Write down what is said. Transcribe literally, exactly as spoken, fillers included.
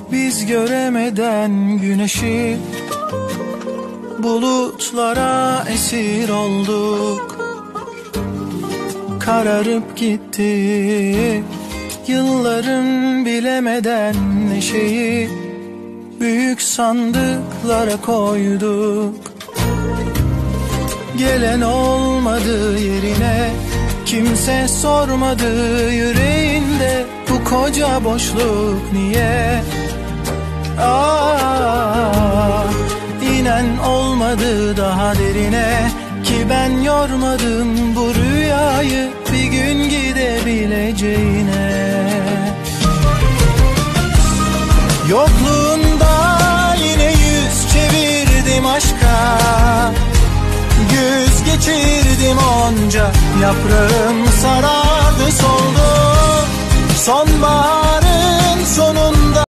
Biz göremeden güneşi bulutlara esir olduk. Kararıp gitti yılların, bilemeden neşeyi büyük sandıklara koyduk. Gelen olmadı yerine, kimse sormadı yüreğinde bu koca boşluk niye? Ah, inen olmadı daha derine, ki ben yormadım bu rüyayı bir gün gidebileceğine. Yokluğunda yine yüz çevirdim aşka, güz geçirdim onca, yaprağım sarardı soldu. Sonbahar